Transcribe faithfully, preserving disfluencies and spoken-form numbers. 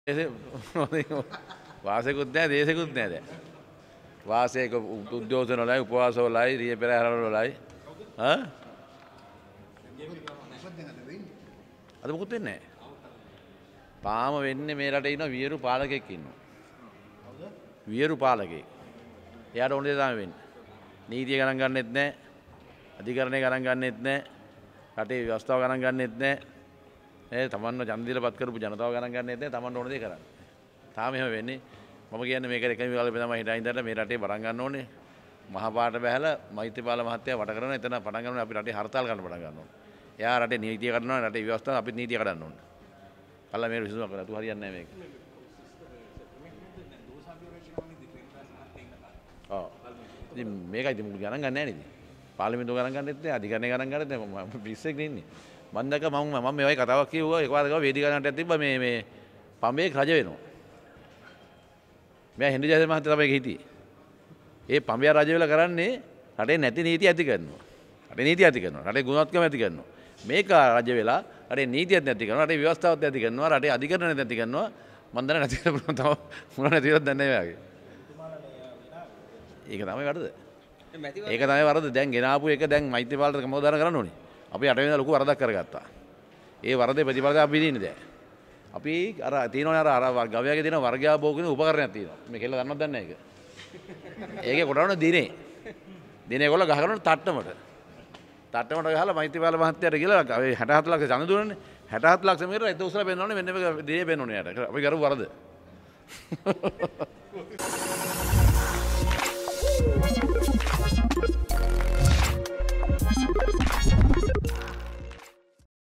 වාසයකුත් නැහැ දේශෙකුත් නැහැ දැන්. වාසයක උද්යෝෂන වලයි උපවාස වලයි රිය පෙරහැර වලයි. හා? අද මොකුත් වෙන්නේ නැහැ. තාම වෙන්නේ මේ රටේ ඉන්න වියරු පාලකෙක් ඉන්නවා. වියරු පාලකෙක්. එයාට ඕනේ තමයි වෙන්නේ. නීතිය ගණන් ගන්නෙත් නැහැ. අධිකරණය ගණන් ගන්නෙත් නැහැ. රටේ ව්‍යවස්ථාව ගණන් ගන්නෙත් නැහැ. ඒ තමන්ව ඡන්ද දීලා පත් කරපු ජනතාව ගණන් ගන්නෙත් නැහැ. තමන්ට ඕන දේ කරන්නේ. තාම එහෙම වෙන්නේ. මම කියන්නේ මේක එකම විකල්පේ තමයි හිටින් ඉඳලා මේ රටේ පටන් ගන්න ඕනේ. මහා පාට බහැලා මෛත්‍රීපාල මහත්තයා වට කරන එතන පටන් ගන්න ඕනේ අපි රටේ හර්තාල් ගන්න පටන් ගන්න ඕනේ. එයා රටේ නීතිය කඩනවා රටේ ව්‍යවස්ථාව අපිත් නීතිය කඩන්න ඕනේ. කල්ලා මේ විසඳුමක් කරලා තු හරියන්නේ නැහැ මේක. ඔව්. ඉතින් මේකයි ඉතින් මුළු ගණන් ගන්න නැහැ නේද? පාර්ලිමේන්තුව ගණන් ගන්නෙත් නැහැ අධිකරණය ගණන් ගන්නෙත් නැහැ මම පිස්සෙක් නෙන්නේ. මම දැක්ක මම මම මේ වගේ කතාවක් කිව්වා එකපාරට ගාව වේදිකාවකට තිබ්බා මේ මේ පඹේක් රජ වෙනවා. මම හෙන්රි ජයසේන මහත්තයා තමයි හිටියේ. ඒ පඹයා රජ වෙලා කරන්නේ රටේ නැති නීති ඇති කරනවා. රටේ නීති ඇති කරනවා. රටේ ගුණවත්කම ඇති කරනවා. මේක රජ වෙලා රටේ නීතියක් නැති කරනවා. රටේ ව්‍යවස්ථාවක් නැති කරනවා. රටේ අධිකරණ නැති කරනවා. මම දන්නේ නැති කරපුවා තව මොන නැතිවද දන්නේ නැහැ වගේ. ඒක තමයි වරද. ඒක තමයි වරද. දැන් ගෙනාපු එක දැන් මෛත්‍රීපාලට කමෝදාන කරන්න ඕනේ. අපි අට වෙනිදා ලොකු වරදක් කරගත්තා. ඒ වරදේ ප්‍රතිඵල අපි විඳින්නේ දැන්. අපි අර තියෙනවනේ අර අර ගවයාගේ තියෙන වර්ගයාභෝග කියන උපකරණයක් තියෙනවා. මේ කෙල්ල දන්නවද දන්නේ නැහැ ඒක. ඒකේ කොටවන දිනේ. දිනේ ඒගොල්ලෝ ගහ කරන තට්ටමට. තට්ටමට ගහලා මෛත්‍රීපාල මහත්තයාට කියලා හැට හත ලක්ෂ ඡන්ද දුන්නනේ. හැට හත ලක්ෂ මෙහෙර එත උසලා පෙන්නන්නේ මෙන්න මේ දිනේ පෙන්නන්නේ යාට. අපි කරු වරද.